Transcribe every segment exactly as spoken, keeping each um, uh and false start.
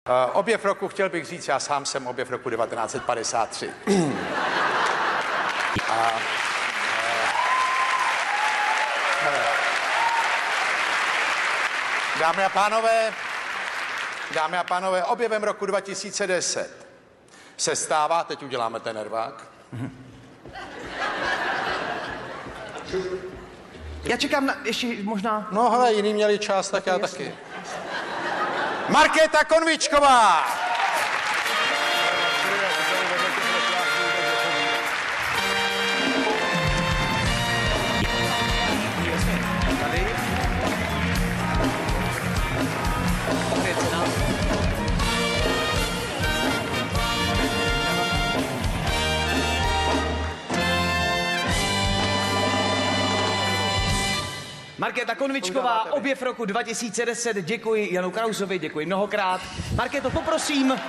Uh, objev roku chtěl bych říct, já sám jsem objev roku devatenáct set padesát tři. a, uh, dámy a pánové, dámy a pánové, objevem roku dva tisíce deset se stává, teď uděláme ten nervák. Já čekám na, ještě možná... No hele, jiní měli čas, tak já taky. Markéta Konvičková! Tady. Tady je cena. Markéta Konvičková, objev roku dva tisíce deset, děkuji Janu Krausovi, děkuji mnohokrát. Markéto, poprosím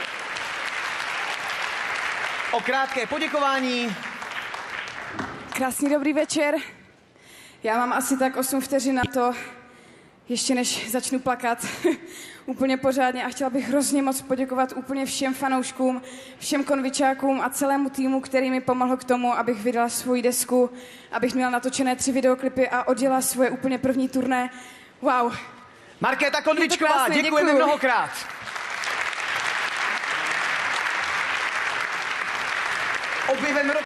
o krátké poděkování. Krásný dobrý večer. Já mám asi tak osm vteřin na to, ještě než začnu plakat úplně pořádně, a chtěla bych hrozně moc poděkovat úplně všem fanouškům, všem konvičákům a celému týmu, který mi pomohl k tomu, abych vydala svoji desku, abych měla natočené tři videoklipy a odjela svoje úplně první turné. Wow. Markéta Konvičková, krásné, děkujeme děkuju. mnohokrát. Objevem roku